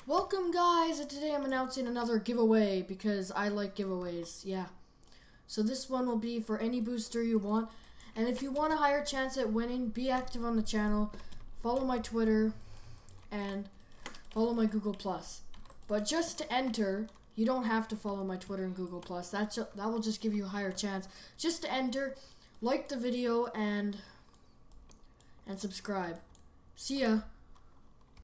Welcome guys, and today I'm announcing another giveaway because I like giveaways, yeah. So this one will be for any booster you want, and if you want a higher chance at winning, be active on the channel, follow my Twitter, and follow my Google+. But just to enter, you don't have to follow my Twitter and Google+, that will just give you a higher chance. Just to enter, like the video, and subscribe. See ya!